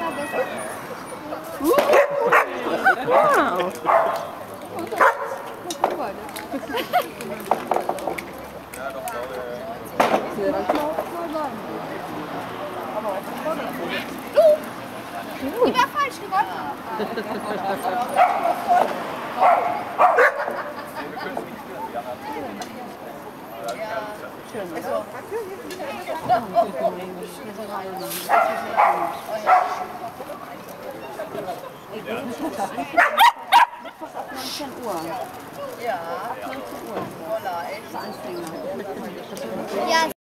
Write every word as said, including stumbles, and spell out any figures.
Wow. Du! Die war falsch gewonnen! Schön, also. neunzehn Uhr. Ja. neunzehn Uhr. Voila, echt. Anfänger. Ja.